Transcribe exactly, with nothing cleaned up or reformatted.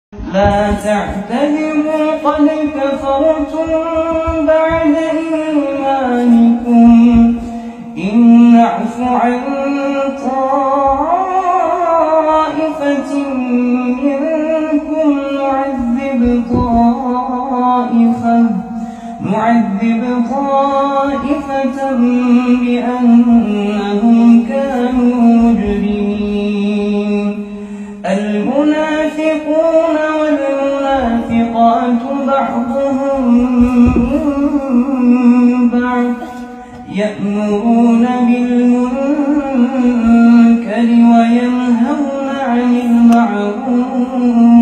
لا تعتذروا قد كفرتم بعد إيمانكم إن نعف عن طائفة منكم نعذب طائفة نعذب طائفة بأنهم كانوا مجرمين. المنافقون والمنافقات بعضهم من بعض يأمرون بالمنكر وينهون عن المعروف